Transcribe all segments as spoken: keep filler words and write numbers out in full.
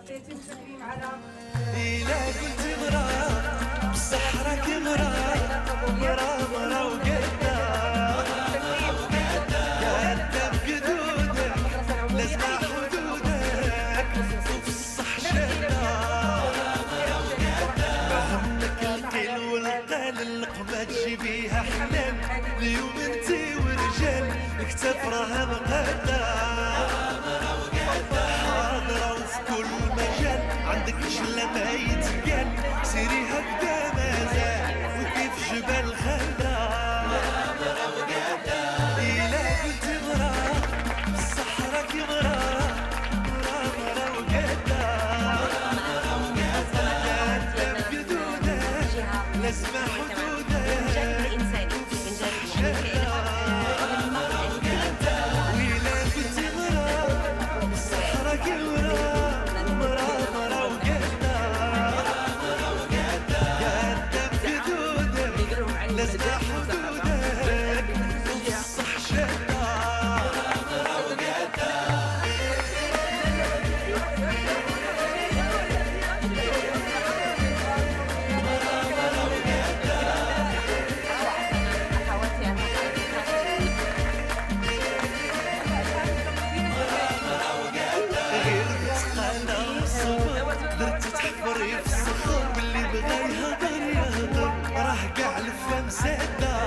إلا قلت مرا بصح راك مرا مرا مرا وقدا قدا بقدودك لازم حدودك وفي الصح شدا فهمك القيل والقال اللقمة تجيبيها حلال اليوم انتي ورجال الكتاب راها مقادا حاضرة وفي كل مجال عندك شلة ما يتقال سيري هكذا مازال وكيف جبال خلدا إلا قلت مرا بصح راكي مرا مرا مرا وقدا قدا بقدودك لازم حدودك لازم حدودك وصح شدا مرا وقدا غير تقانا وصبر درت تحفري في الصخر واللي بغا يهضر يهضر راه كاع الفم سادا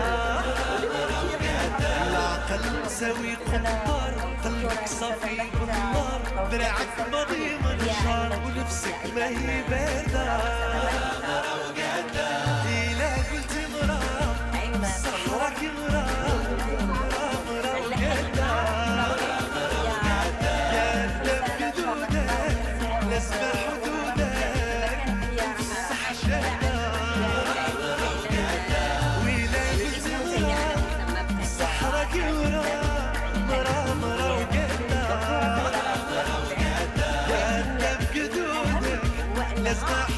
العقل مساوي قنطار قلبك صافي بالنار دراعك ماضي منشار ونفسك ما هي بارده إلا قلت مرا بصح راكي مرا مرا مرا وقدا قدا بقدودك لازم حدودك صح شدا مرا مرا وقدا قدا بقدودك لازم